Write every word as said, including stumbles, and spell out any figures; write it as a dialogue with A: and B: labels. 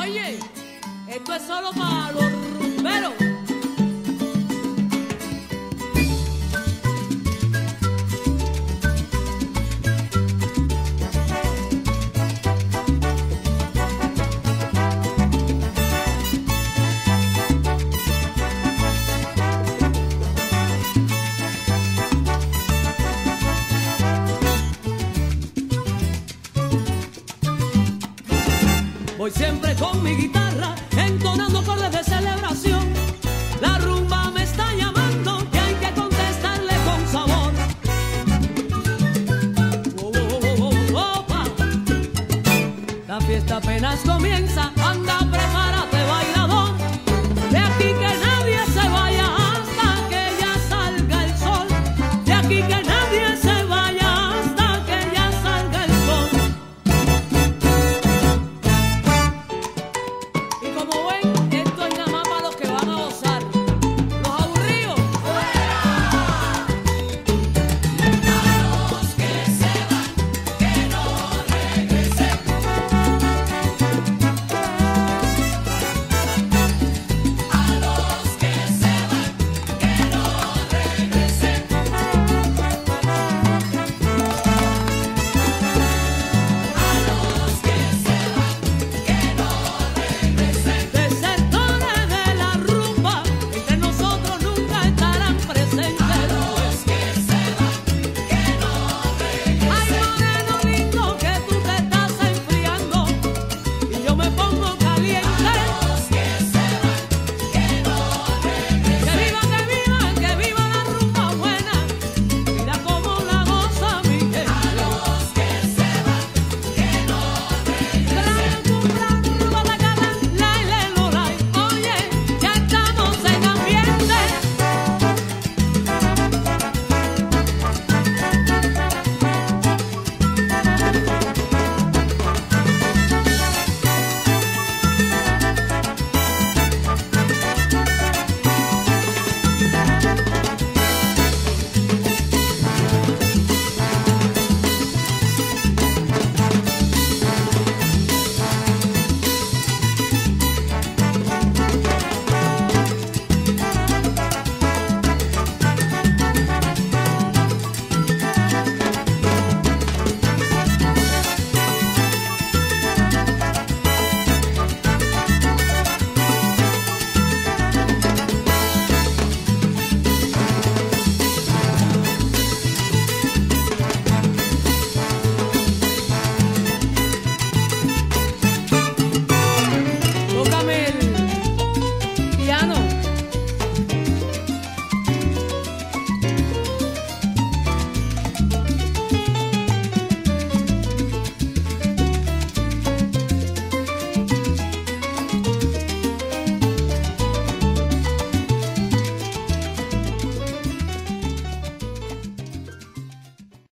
A: Oye, esto es solo para los rumberos. Voy siempre con mi guitarra, entonando acordes de celebración. La rumba me está llamando y hay que contestarle con sabor. Oh, oh, oh, oh, oh, oh. La fiesta apenas comienza.